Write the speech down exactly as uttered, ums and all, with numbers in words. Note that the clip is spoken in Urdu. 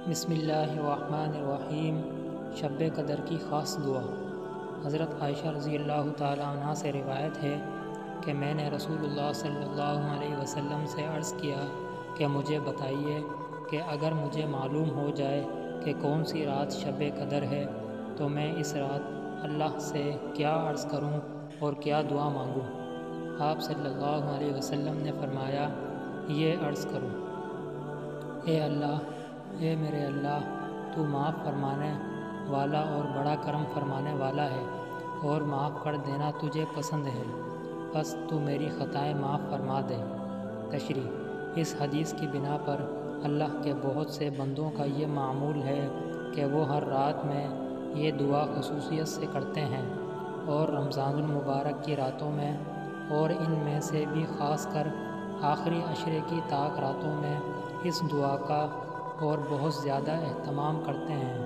بسم اللہ الرحمن الرحیم۔ شب قدر کی خاص دعا۔ حضرت عائشہ رضی اللہ تعالیٰ عنہ سے روایت ہے کہ میں نے رسول اللہ صلی اللہ علیہ وسلم سے عرض کیا کہ مجھے بتائیے کہ اگر مجھے معلوم ہو جائے کہ کون سی رات شب قدر ہے تو میں اس رات اللہ سے کیا عرض کروں اور کیا دعا مانگوں۔ آپ صلی اللہ علیہ وسلم نے فرمایا، یہ عرض کرو: اے اللہ، اے میرے اللہ، تو معاف فرمانے والا اور بڑا کرم فرمانے والا ہے اور معاف کر دینا تجھے پسند ہے، بس تو میری خطائیں معاف فرما دے۔ تشریح: اس حدیث کی بنا پر اللہ کے بہت سے بندوں کا یہ معمول ہے کہ وہ ہر رات میں یہ دعا خصوصیت سے کرتے ہیں، اور رمضان المبارک کی راتوں میں اور ان میں سے بھی خاص کر آخری عشرے کی طاق راتوں میں اس دعا کا اور بہت زیادہ اہتمام کرتے ہیں۔